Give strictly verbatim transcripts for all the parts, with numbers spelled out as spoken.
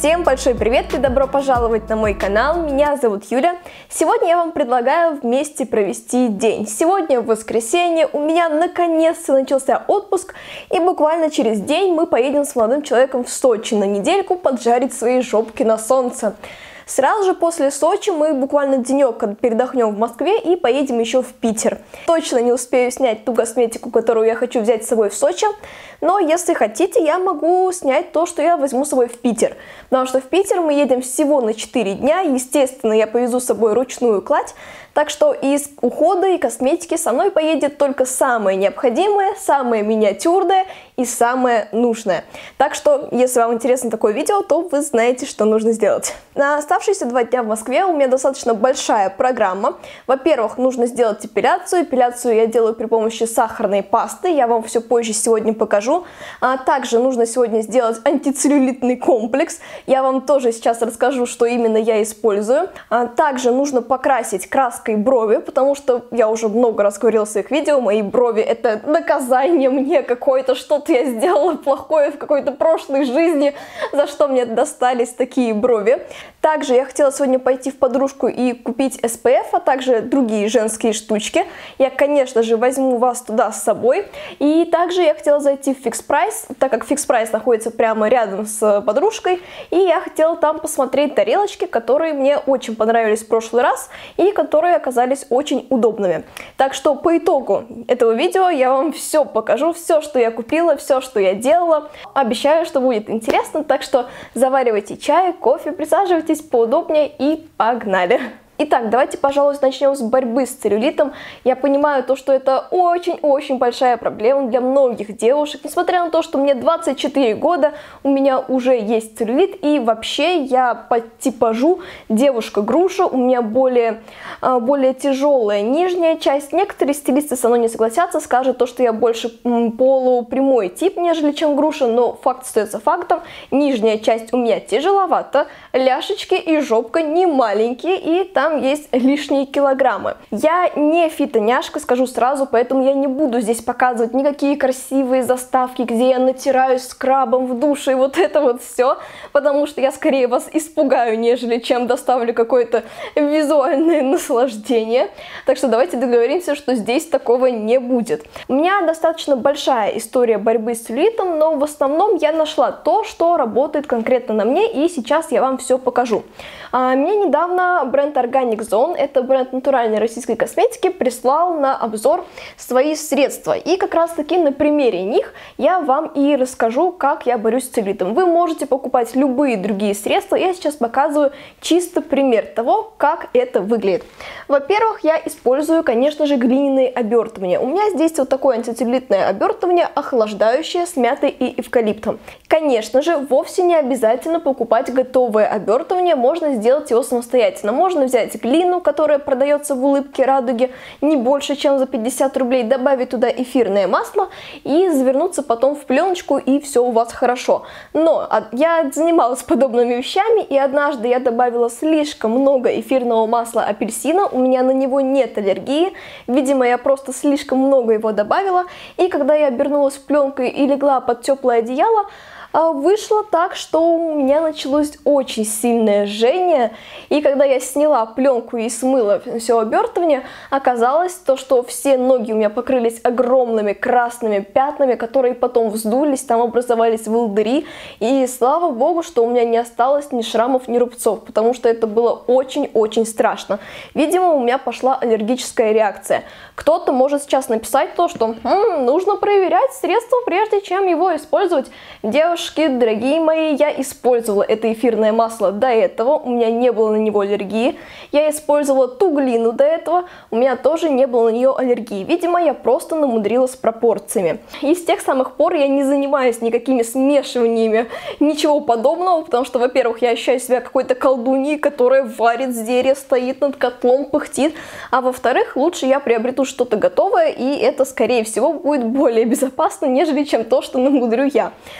Всем большой привет и добро пожаловать на мой канал, меня зовут Юля. Сегодня я вам предлагаю вместе провести день. Сегодня воскресенье, у меня наконец-то начался отпуск, и буквально через день мы поедем с молодым человеком в Сочи на недельку поджарить свои жопки на солнце. Сразу же после Сочи мы буквально денек передохнем в Москве и поедем еще в Питер. Точно не успею снять ту косметику, которую я хочу взять с собой в Сочи, но если хотите, я могу снять то, что я возьму с собой в Питер. Потому что в Питер мы едем всего на четыре дня, естественно, я повезу с собой ручную кладь, так что из ухода и косметики со мной поедет только самое необходимое, самое миниатюрное и самое нужное. Так что, если вам интересно такое видео, то вы знаете, что нужно сделать. На оставшиеся два дня в Москве у меня достаточно большая программа. Во-первых, нужно сделать эпиляцию. Эпиляцию я делаю при помощи сахарной пасты, я вам все позже сегодня покажу. А также нужно сегодня сделать антицеллюлитный комплекс. Я вам тоже сейчас расскажу, что именно я использую. А также нужно покрасить краской брови, потому что я уже много раз говорила в своих видео, мои брови — это наказание мне какое-то, что-то я сделала плохое в какой-то прошлой жизни, за что мне достались такие брови. Также я хотела сегодня пойти в подружку и купить эс пэ эф, а также другие женские штучки. Я, конечно же, возьму вас туда с собой. И также я хотела зайти в Fix Price, так как Fix Price находится прямо рядом с подружкой, и я хотела там посмотреть тарелочки, которые мне очень понравились в прошлый раз и которые оказались очень удобными. Так что по итогу этого видео я вам все покажу, все, что я купила, все, что я делала. Обещаю, что будет интересно, так что заваривайте чай, кофе, присаживайтесь поудобнее и погнали! Итак, давайте, пожалуй, начнем с борьбы с целлюлитом. Я понимаю то, что это очень-очень большая проблема для многих девушек. Несмотря на то, что мне двадцать четыре года, у меня уже есть целлюлит, и вообще я по типажу девушка-груша, у меня более, более тяжелая нижняя часть. Некоторые стилисты со мной не согласятся, скажут то, что я больше полупрямой тип, нежели чем груша, но факт остается фактом. Нижняя часть у меня тяжеловата, ляшечки и жопка не маленькие, и там есть лишние килограммы. Я не фитоняшка, скажу сразу, поэтому я не буду здесь показывать никакие красивые заставки, где я натираюсь скрабом в душе и вот это вот все, потому что я скорее вас испугаю, нежели чем доставлю какое-то визуальное наслаждение. Так что давайте договоримся, что здесь такого не будет. У меня достаточно большая история борьбы с целлюлитом, но в основном я нашла то, что работает конкретно на мне, и сейчас я вам все покажу. А, мне недавно бренд Organic Zone, это бренд натуральной российской косметики, прислал на обзор свои средства. И как раз таки на примере них я вам и расскажу, как я борюсь с целлюлитом. Вы можете покупать любые другие средства, я сейчас показываю чисто пример того, как это выглядит. Во-первых, я использую, конечно же, глиняные обертывания. У меня здесь вот такое антицеллюлитное обертывание, охлаждающее, с мятой и эвкалиптом. Конечно же, вовсе не обязательно покупать готовое обертывание, можно сделать его самостоятельно. Можно взять глину, которая продается в Улыбке Радуги, не больше, чем за пятьдесят рублей, добавить туда эфирное масло и завернуться потом в пленочку, и все у вас хорошо. Но я занималась подобными вещами, и однажды я добавила слишком много эфирного масла апельсина, у меня на него нет аллергии, видимо, я просто слишком много его добавила, и когда я обернулась пленкой и легла под теплое одеяло, вышло так, что у меня началось очень сильное жжение, и когда я сняла пленку и смыла все обертывание, оказалось то, что все ноги у меня покрылись огромными красными пятнами, которые потом вздулись, там образовались волдыри, и слава богу, что у меня не осталось ни шрамов, ни рубцов, потому что это было очень-очень страшно. Видимо, у меня пошла аллергическая реакция. Кто-то может сейчас написать то, что хм, нужно проверять средство, прежде чем его использовать. Девушки, дорогие мои, я использовала это эфирное масло до этого, у меня не было на него аллергии. Я использовала ту глину до этого, у меня тоже не было на нее аллергии. Видимо, я просто намудрила с пропорциями. И с тех самых пор я не занимаюсь никакими смешиваниями, ничего подобного, потому что, во-первых, я ощущаю себя какой-то колдуньей, которая варит зелье, стоит над котлом, пыхтит, а во-вторых, лучше я приобрету что-то готовое, и это, скорее всего, будет более безопасно, нежели чем то, что намудрю я.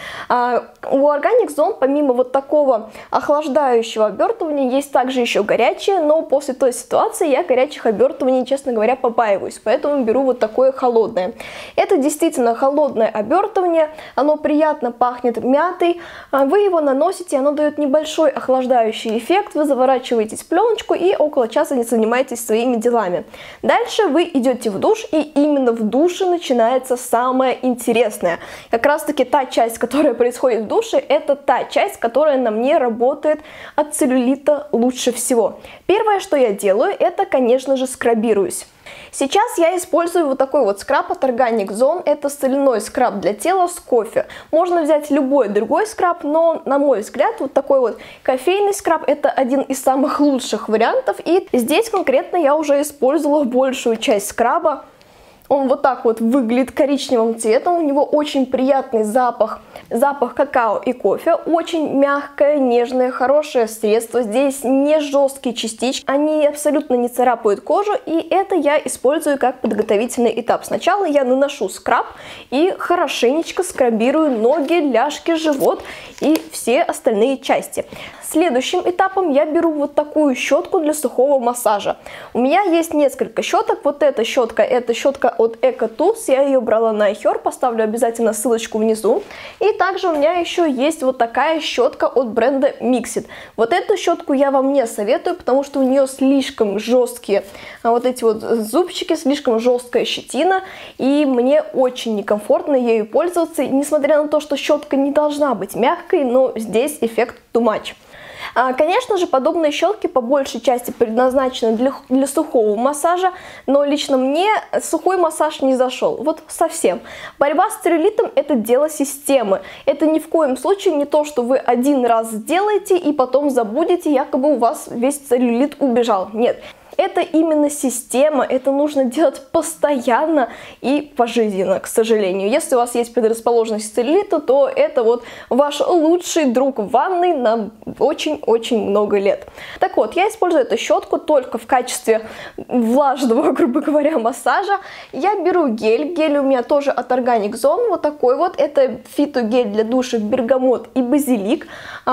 У Organic Zone помимо вот такого охлаждающего обертывания есть также еще горячее, но после той ситуации я горячих обертываний, честно говоря, побаиваюсь, поэтому беру вот такое холодное. Это действительно холодное обертывание, оно приятно пахнет мятой, вы его наносите, оно дает небольшой охлаждающий эффект, вы заворачиваетесь в пленочку и около часа не занимаетесь своими делами. Дальше вы идете в душ, и именно в душе начинается самое интересное. Как раз таки та часть, которая происходит в душе, это та часть, которая на мне работает от целлюлита лучше всего. Первое, что я делаю, это, конечно же, скрабируюсь. Сейчас я использую вот такой вот скраб от Organic Zone. Это соляной скраб для тела с кофе. Можно взять любой другой скраб, но, на мой взгляд, вот такой вот кофейный скраб это один из самых лучших вариантов. И здесь конкретно я уже использовала большую часть скраба. Он вот так вот выглядит коричневым цветом, у него очень приятный запах, запах какао и кофе, очень мягкое, нежное, хорошее средство, здесь не жесткие частички, они абсолютно не царапают кожу, и это я использую как подготовительный этап. Сначала я наношу скраб и хорошенечко скрабирую ноги, ляжки, живот и все остальные части. Следующим этапом я беру вот такую щетку для сухого массажа. У меня есть несколько щеток. Вот эта щетка, это щетка от EcoTools. Я ее брала на iHerb, поставлю обязательно ссылочку внизу. И также у меня еще есть вот такая щетка от бренда Mixit. Вот эту щетку я вам не советую, потому что у нее слишком жесткие вот эти вот зубчики, слишком жесткая щетина. И мне очень некомфортно ею пользоваться. Несмотря на то, что щетка не должна быть мягкой, но здесь эффект too much. Конечно же, подобные щетки по большей части предназначены для, для сухого массажа, но лично мне сухой массаж не зашел, вот совсем. Борьба с целлюлитом – это дело системы. Это ни в коем случае не то, что вы один раз сделаете и потом забудете, якобы у вас весь целлюлит убежал. Нет. Это именно система, это нужно делать постоянно и пожизненно, к сожалению. Если у вас есть предрасположенность к целлюлиту, то это вот ваш лучший друг в ванной на очень-очень много лет. Так вот, я использую эту щетку только в качестве влажного, грубо говоря, массажа. Я беру гель, гель у меня тоже от Organic Zone, вот такой вот, это фитогель для душа бергамот и базилик.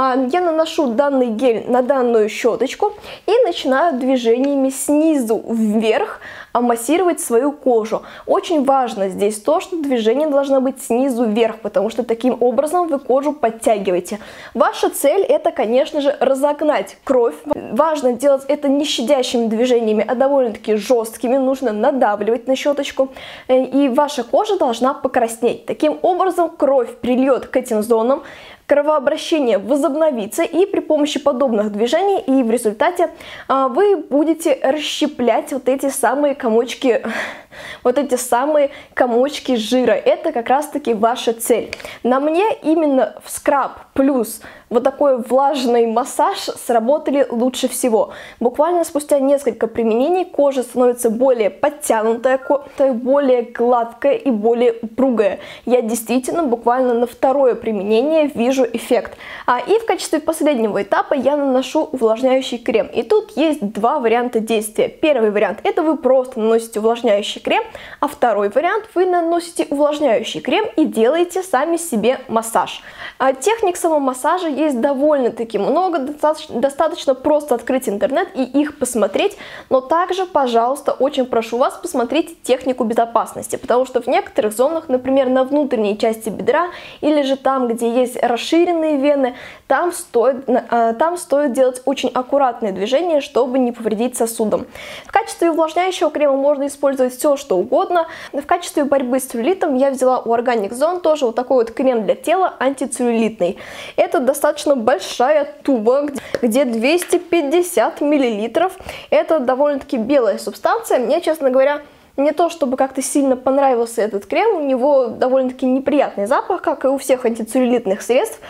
Я наношу данный гель на данную щеточку и начинаю движениями снизу вверх массировать свою кожу. Очень важно здесь то, что движение должно быть снизу вверх, потому что таким образом вы кожу подтягиваете. Ваша цель это, конечно же, разогнать кровь. Важно делать это не щадящими движениями, а довольно-таки жесткими. Нужно надавливать на щеточку, и ваша кожа должна покраснеть. Таким образом кровь прильет к этим зонам, кровообращение возобновится, и при помощи подобных движений и в результате а, вы будете расщеплять вот эти самые комочки, вот эти самые комочки жира. Это как раз таки ваша цель. На мне именно в скраб плюс вот такой влажный массаж сработали лучше всего. Буквально спустя несколько применений кожа становится более подтянутая, более гладкая и более упругая. Я действительно буквально на второе применение вижу эффект. А, и в качестве последнего этапа я наношу увлажняющий крем. И тут есть два варианта действия. Первый вариант это вы просто наносите увлажняющий крем, а второй вариант вы наносите увлажняющий крем и делаете сами себе массаж. А, техник самомассажа есть довольно-таки много, достаточно, достаточно просто открыть интернет и их посмотреть, но также, пожалуйста, очень прошу вас посмотреть технику безопасности, потому что в некоторых зонах, например, на внутренней части бедра или же там, где есть расширенные вены, там стоит, там стоит делать очень аккуратные движения, чтобы не повредить сосудам. В качестве увлажняющего крема можно использовать все, что угодно. В качестве борьбы с целлюлитом я взяла у Organic Zone тоже вот такой вот крем для тела антицеллюлитный. Это достаточно достаточно большая туба, где двести пятьдесят миллилитров. Это довольно-таки белая субстанция. Мне, честно говоря, не то чтобы как-то сильно понравился этот крем, у него довольно-таки неприятный запах, как и у всех антицеллюлитных средств,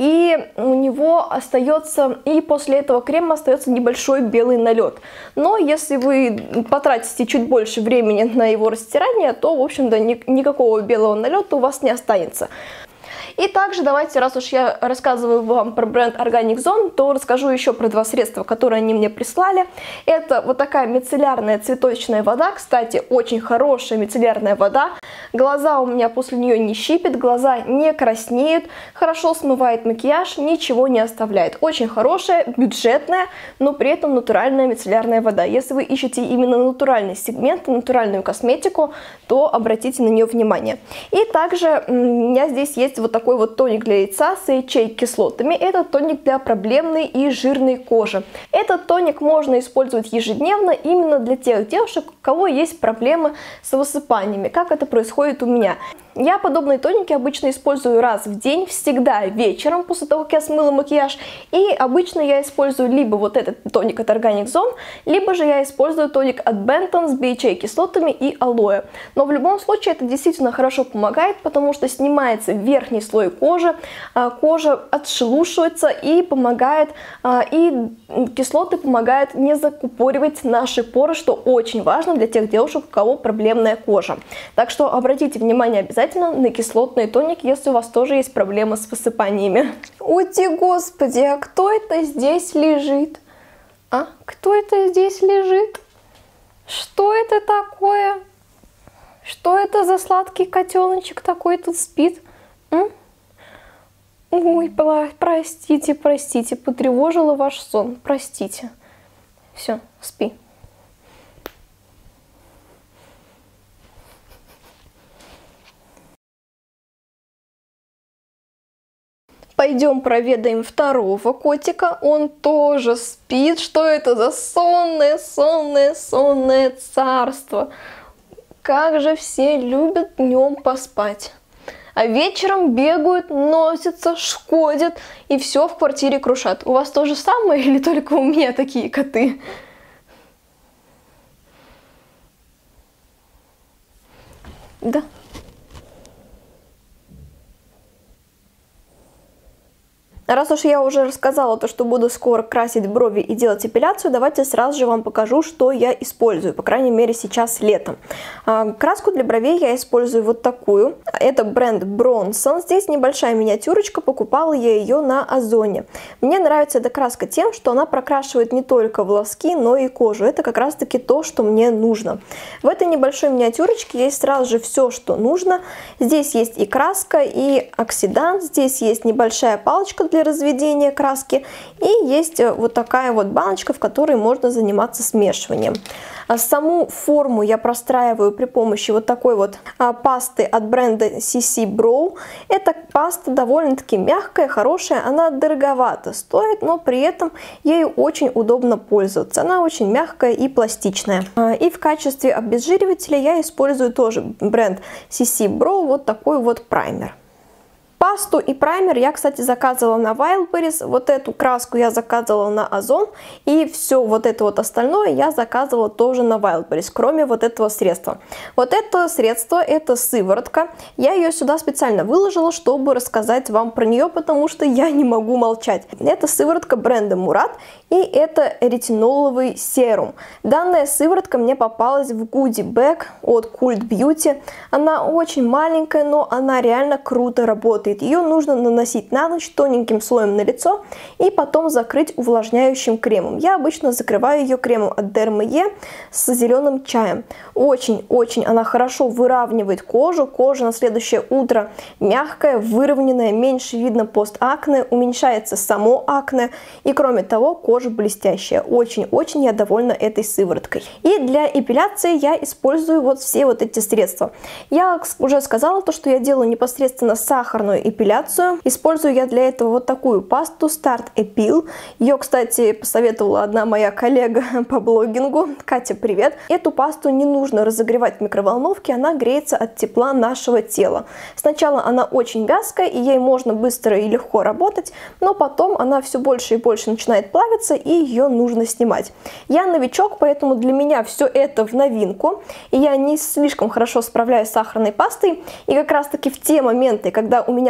и у него остается, и после этого крема остается небольшой белый налет. Но если вы потратите чуть больше времени на его растирание, то, в общем-то, ни- никакого белого налета у вас не останется. И также давайте, раз уж я рассказываю вам про бренд Organic Zone, то расскажу еще про два средства, которые они мне прислали. Это вот такая мицеллярная цветочная вода, кстати, очень хорошая мицеллярная вода. Глаза у меня после нее не щипят, глаза не краснеют, хорошо смывает макияж, ничего не оставляет. Очень хорошая, бюджетная, но при этом натуральная мицеллярная вода. Если вы ищете именно натуральный сегмент, натуральную косметику, то обратите на нее внимание. И также у меня здесь есть вот такой вот тоник для лица с эйч эй-кислотами. Это тоник для проблемной и жирной кожи. Этот тоник можно использовать ежедневно именно для тех девушек, у кого есть проблемы с высыпаниями, как это происходит у меня. Я подобные тоники обычно использую раз в день, всегда вечером, после того, как я смыла макияж. И обычно я использую либо вот этот тоник от Organic Zone, либо же я использую тоник от Benton с би эйч эй-кислотами и алоэ. Но в любом случае это действительно хорошо помогает, потому что снимается верхний слой кожи, кожа отшелушивается и помогает, и кислоты помогают не закупоривать наши поры, что очень важно для тех девушек, у кого проблемная кожа. Так что обратите внимание обязательно на кислотный тоник, если у вас тоже есть проблемы с высыпаниями. Ути, господи, а кто это здесь лежит? А? Кто это здесь лежит? Что это такое? Что это за сладкий котеночек такой тут спит? М? Ой, простите, простите, потревожила ваш сон, простите. Все, спи. Пойдем проведаем второго котика, он тоже спит. Что это за сонное, сонное, сонное царство? Как же все любят днем поспать. А вечером бегают, носятся, шкодят и все в квартире крушат. У вас то же самое или только у меня такие коты? Да. Раз уж я уже рассказала то, что буду скоро красить брови и делать эпиляцию, давайте сразу же вам покажу, что я использую, по крайней мере сейчас летом. Краску для бровей я использую вот такую. Это бренд Bronson. Здесь небольшая миниатюрочка, покупала я ее на Озоне. Мне нравится эта краска тем, что она прокрашивает не только волоски, но и кожу. Это как раз таки то, что мне нужно. В этой небольшой миниатюрочке есть сразу же все, что нужно. Здесь есть и краска, и оксидант, здесь есть небольшая палочка для разведения краски и есть вот такая вот баночка, в которой можно заниматься смешиванием. А саму форму я простраиваю при помощи вот такой вот а, пасты от бренда си си Brow. Эта паста довольно-таки мягкая, хорошая, она дороговато стоит, но при этом ею очень удобно пользоваться. Она очень мягкая и пластичная. А, и в качестве обезжиривателя я использую тоже бренд си си Brow, вот такой вот праймер. Пасту и праймер я, кстати, заказывала на Wildberries, вот эту краску я заказывала на Озон, и все вот это вот остальное я заказывала тоже на Wildberries, кроме вот этого средства. Вот это средство, это сыворотка, я ее сюда специально выложила, чтобы рассказать вам про нее, потому что я не могу молчать. Это сыворотка бренда Murad, и это ретиноловый серум. Данная сыворотка мне попалась в Goodie Bag от Cult Beauty, она очень маленькая, но она реально круто работает. Ее нужно наносить на ночь тоненьким слоем на лицо и потом закрыть увлажняющим кремом. Я обычно закрываю ее кремом от Derma-E с зеленым чаем. Очень-очень она хорошо выравнивает кожу. Кожа на следующее утро мягкая, выровненная, меньше видно постакне, уменьшается само акне. И кроме того, кожа блестящая. Очень-очень я довольна этой сывороткой. И для эпиляции я использую вот все вот эти средства. Я уже сказала то, что я делаю непосредственно сахарную эпиляцию. Использую я для этого вот такую пасту Start Epil. Ее, кстати, посоветовала одна моя коллега по блогингу. Катя, привет! Эту пасту не нужно разогревать в микроволновке, она греется от тепла нашего тела. Сначала она очень вязкая, и ей можно быстро и легко работать, но потом она все больше и больше начинает плавиться, и ее нужно снимать. Я новичок, поэтому для меня все это в новинку, и я не слишком хорошо справляюсь с сахарной пастой, и как раз таки в те моменты, когда у меня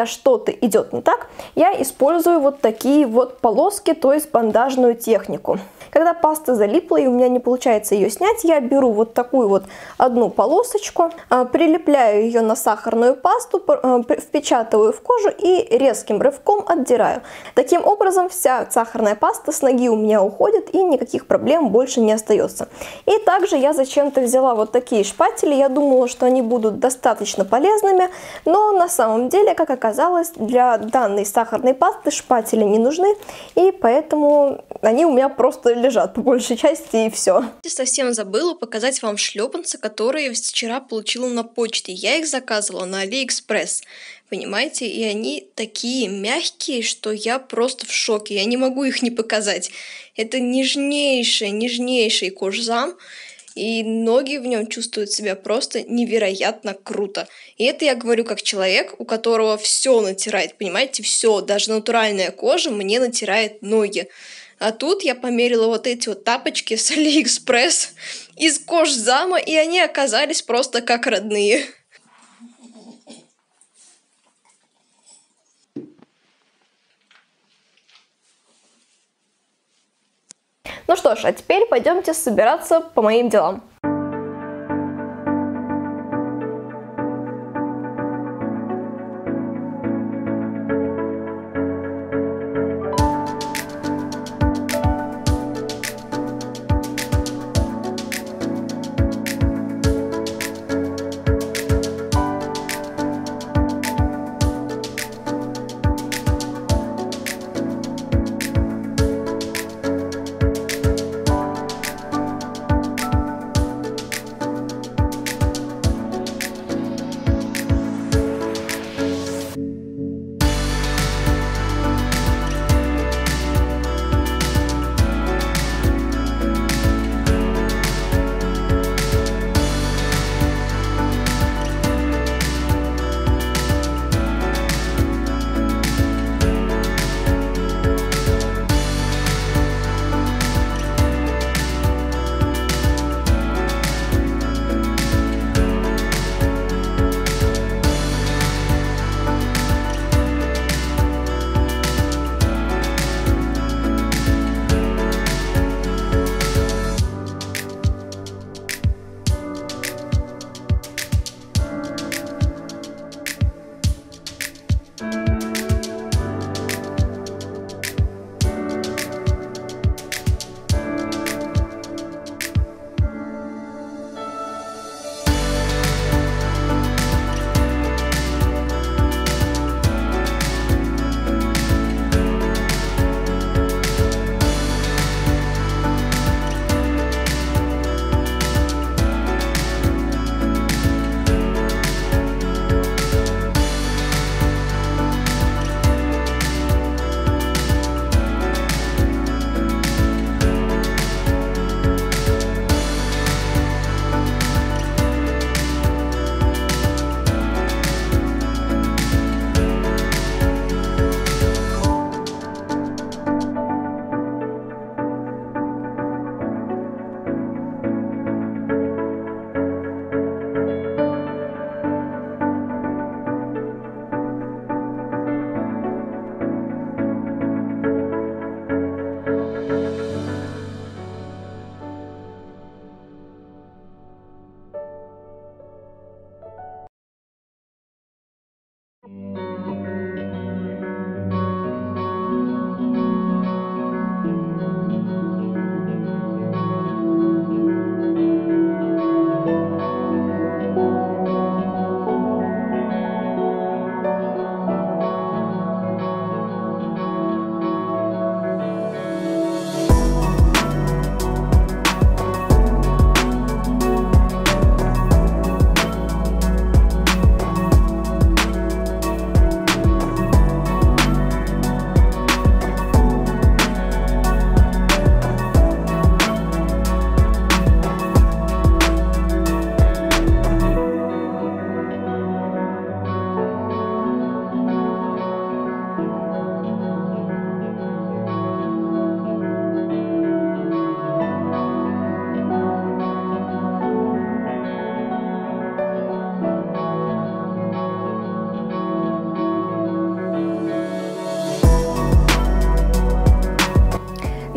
меня что-то идет не так, я использую вот такие вот полоски, то есть бандажную технику. Когда паста залипла и у меня не получается ее снять, я беру вот такую вот одну полосочку, прилепляю ее на сахарную пасту, впечатываю в кожу и резким рывком отдираю. Таким образом вся сахарная паста с ноги у меня уходит и никаких проблем больше не остается. И также я зачем-то взяла вот такие шпатели, я думала, что они будут достаточно полезными, но на самом деле, как оказалось, для данной сахарной пасты шпатели не нужны, и поэтому они у меня просто лежат по большей части, и все. Совсем забыла показать вам шлепанцы, которые вчера получила на почте. Я их заказывала на Алиэкспресс, понимаете? И они такие мягкие, что я просто в шоке. Я не могу их не показать. Это нежнейший, нежнейший кожзам. И ноги в нем чувствуют себя просто невероятно круто. И это я говорю как человек, у которого все натирает, понимаете, все, даже натуральная кожа мне натирает ноги. А тут я померила вот эти вот тапочки с Алиэкспресс из кожзама, и они оказались просто как родные. Ну что ж, а теперь пойдемте собираться по моим делам.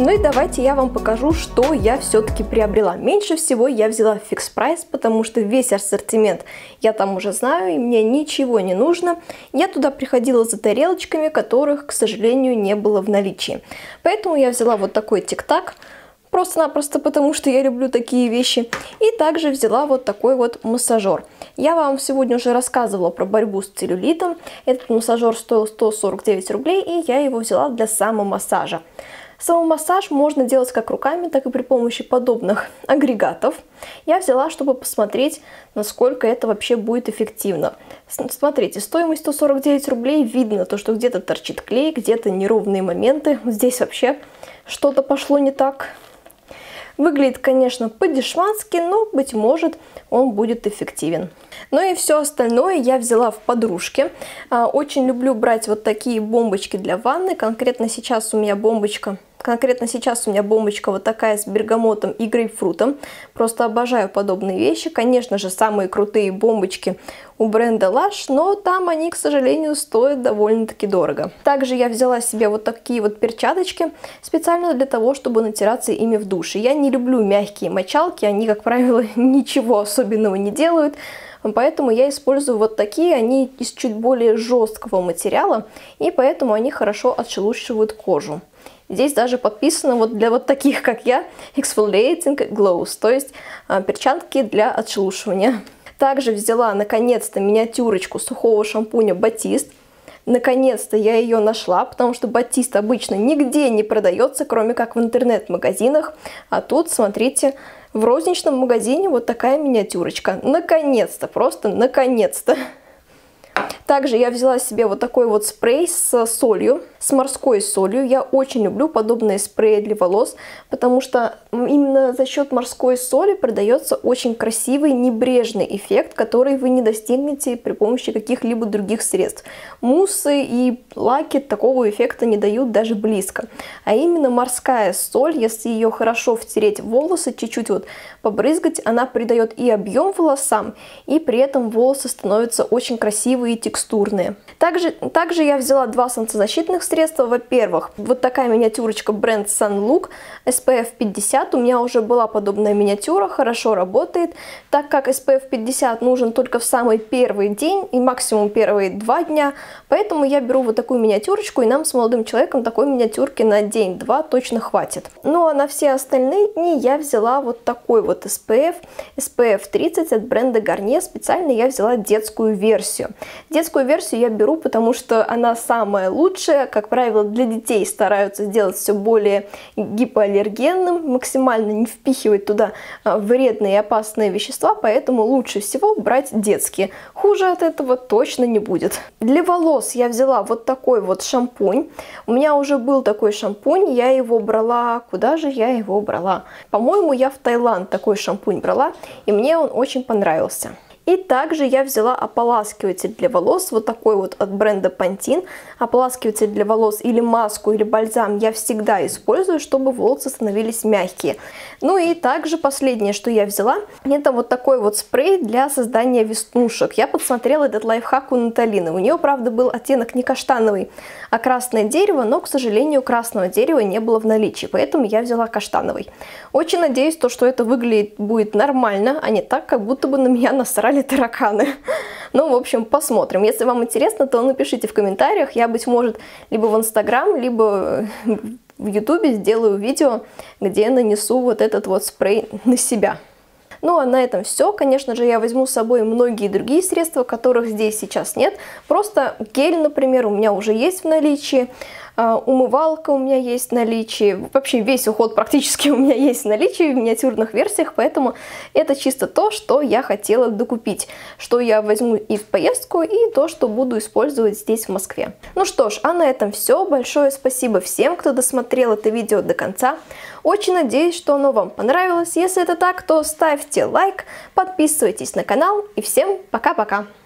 Ну и давайте я вам покажу, что я все-таки приобрела. Меньше всего я взяла Fix Price, потому что весь ассортимент я там уже знаю, и мне ничего не нужно. Я туда приходила за тарелочками, которых, к сожалению, не было в наличии. Поэтому я взяла вот такой тик-так, просто-напросто потому, что я люблю такие вещи. И также взяла вот такой вот массажер. Я вам сегодня уже рассказывала про борьбу с целлюлитом. Этот массажер стоил сто сорок девять рублей, и я его взяла для самомассажа. Самомассаж можно делать как руками, так и при помощи подобных агрегатов. Я взяла, чтобы посмотреть, насколько это вообще будет эффективно. Смотрите, стоимость сто сорок девять рублей, видно то, что где-то торчит клей, где-то неровные моменты. Здесь вообще что-то пошло не так. Выглядит, конечно, по-дешмански, но, быть может, он будет эффективен. Ну и все остальное я взяла в подружке. Очень люблю брать вот такие бомбочки для ванны. Конкретно сейчас у меня бомбочка... Конкретно сейчас у меня бомбочка вот такая с бергамотом и грейпфрутом. Просто обожаю подобные вещи. Конечно же, самые крутые бомбочки у бренда Lush, но там они, к сожалению, стоят довольно-таки дорого. Также я взяла себе вот такие вот перчаточки специально для того, чтобы натираться ими в душе. Я не люблю мягкие мочалки, они, как правило, ничего особенного не делают. Поэтому я использую вот такие, они из чуть более жесткого материала, и поэтому они хорошо отшелушивают кожу. Здесь даже подписано вот для вот таких, как я, Exfoliating Glows, то есть а, перчатки для отшелушивания. Также взяла, наконец-то, миниатюрочку сухого шампуня Батист. Наконец-то я ее нашла, потому что Батист обычно нигде не продается, кроме как в интернет-магазинах. А тут, смотрите, в розничном магазине вот такая миниатюрочка. Наконец-то, просто наконец-то. Также я взяла себе вот такой вот спрей с солью, с морской солью. Я очень люблю подобные спреи для волос, потому что именно за счет морской соли придается очень красивый небрежный эффект, который вы не достигнете при помощи каких-либо других средств. Муссы и лаки такого эффекта не дают даже близко. А именно морская соль, если ее хорошо втереть в волосы, чуть-чуть вот побрызгать, она придает и объем волосам, и при этом волосы становятся очень красивые и текстурные. Также, также я взяла два солнцезащитных средства. Во-первых, вот такая миниатюрочка бренд Sunlook эс пи эф пятьдесят. У меня уже была подобная миниатюра, хорошо работает. Так как эс пи эф пятьдесят нужен только в самый первый день и максимум первые два дня, поэтому я беру вот такую миниатюрочку, и нам с молодым человеком такой миниатюрки на день-два точно хватит. Ну а на все остальные дни я взяла вот такой вот эс пи эф, эс пи эф тридцать от бренда Garnier. Специально я взяла детскую версию. Детскую версию я беру, потому что она самая лучшая. Как правило, для детей стараются сделать все более гипоаллергенным, максимально не впихивать туда вредные и опасные вещества, поэтому лучше всего брать детские. Хуже от этого точно не будет. Для волос я взяла вот такой вот шампунь. У меня уже был такой шампунь, я его брала... Куда же я его брала? По-моему, я в Таиланд такой шампунь брала, и мне он очень понравился. И также я взяла ополаскиватель для волос, вот такой вот от бренда Pantene. Ополаскиватель для волос или маску, или бальзам я всегда использую, чтобы волосы становились мягкие. Ну и также последнее, что я взяла, это вот такой вот спрей для создания веснушек. Я подсмотрела этот лайфхак у Наталины. У нее, правда, был оттенок не каштановый, а красное дерево, но, к сожалению, красного дерева не было в наличии, поэтому я взяла каштановый. Очень надеюсь, то, что это выглядит будет нормально, а не так, как будто бы на меня насрали тараканы. Ну, в общем, посмотрим. Если вам интересно, то напишите в комментариях. Я, быть может, либо в Инстаграм, либо в Ютубе сделаю видео, где я нанесу вот этот вот спрей на себя. Ну, а на этом все. Конечно же, я возьму с собой многие другие средства, которых здесь сейчас нет. Просто гель, например, у меня уже есть в наличии. Умывалка у меня есть в наличии. Вообще весь уход практически у меня есть в наличии в миниатюрных версиях, поэтому это чисто то, что я хотела докупить, что я возьму и в поездку, и то, что буду использовать здесь в Москве. Ну что ж, а на этом все. Большое спасибо всем, кто досмотрел это видео до конца. Очень надеюсь, что оно вам понравилось. Если это так, то ставьте лайк, подписывайтесь на канал, и всем пока-пока!